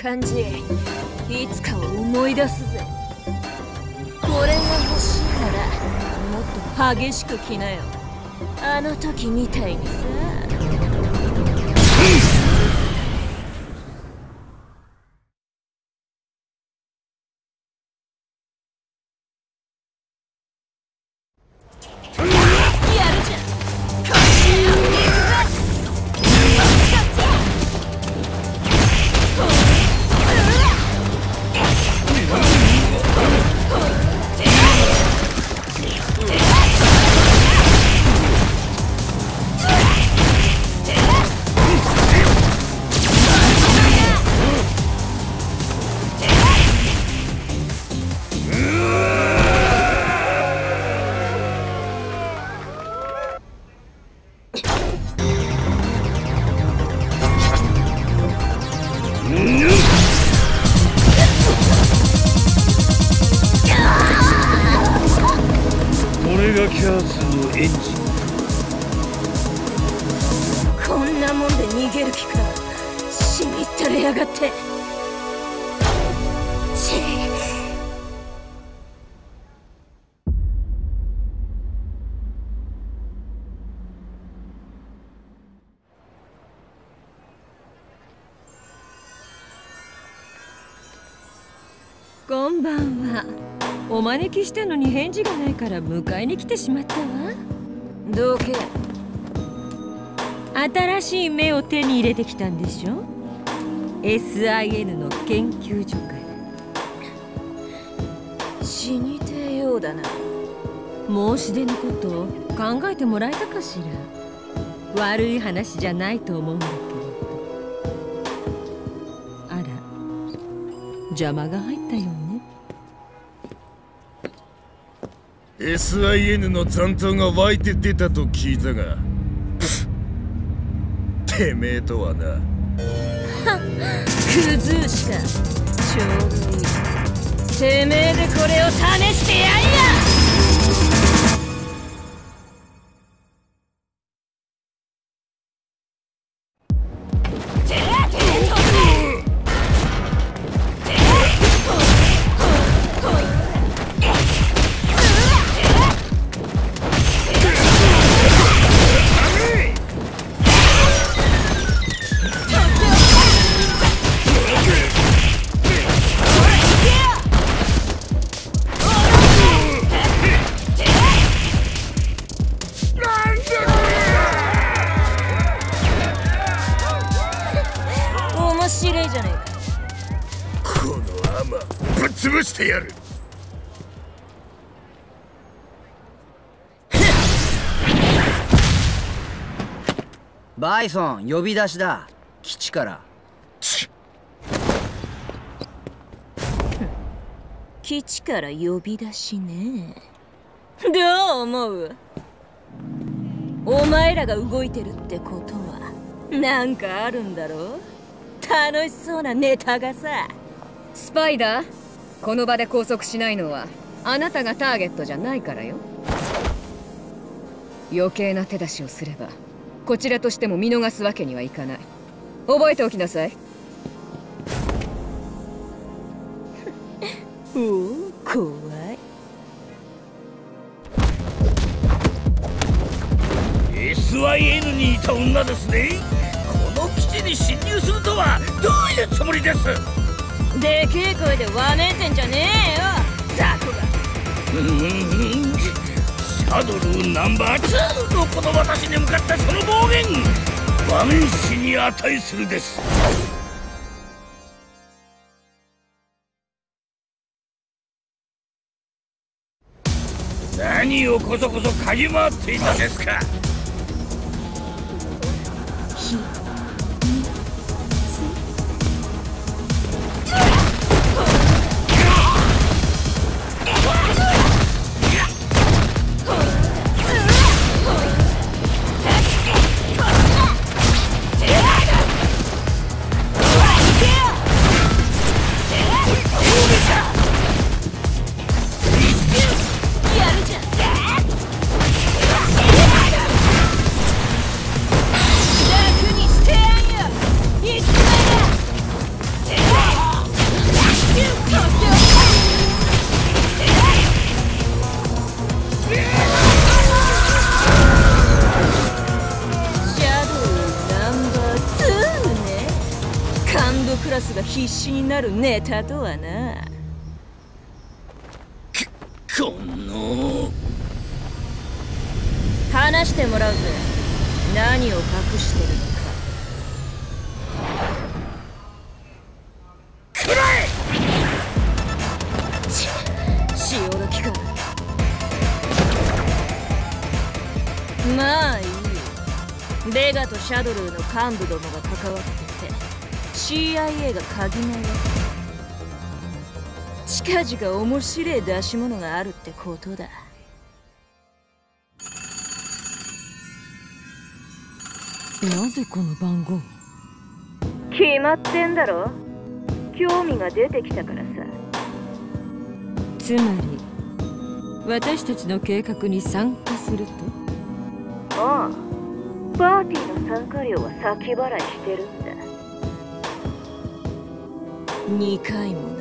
感じいつかを思い出すぜ。これが欲しいならもっと激しく来なよ、あの時みたいにさ。こんなもんで逃げる気か。しみったれやがって。こんばんは。お招きしたのに返事がないから迎えに来てしまったわ。どけ。新しい目を手に入れてきたんでしょ。 SIN の研究所から。死にてえようだな。申し出のことを考えてもらえたかしら。悪い話じゃないと思うんだけど。あら、邪魔が入ったよね。 SIN の残党が湧いて出たと聞いたが、てめえとはな。 クズーしか。ちょうどいい。てめえでこれを試してやんや。面白いじゃねえか。 このアマぶっ潰してやる。 バイソン、呼び出しだ。基地から。 基地から呼び出しね。どう思う？お前らが動いてるってことはなんかあるんだろ？楽しそうなネタがさ。 スパイダー、この場で拘束しないのはあなたがターゲットじゃないからよ。余計な手出しをすればこちらとしても見逃すわけにはいかない。覚えておきなさい。 おお、怖い。 SIN にいた女ですね。この基地に侵入するとはどういうつもりです？ でけえ声でわめいてんじゃねえよ、ザコが。 シャドルナンバー2のこの私に向かったその暴言、万死に値するです。何をこそこそ嗅ぎ回っていたですか。 楽にししになるネタとはな。 この話してもらうぜ。何を隠してるのか。 くらえ。 潮時か。まあいいよ。ベガとシャドルーの幹部どもが関わってて CIA が鍵のよ。近々面白い出し物があるってことだ。なぜこの番号？決まってんだろ。興味が出てきたからさ。つまり私たちの計画に参加すると？ああ、パーティーの参加料は先払いしてるんだ。2回もな。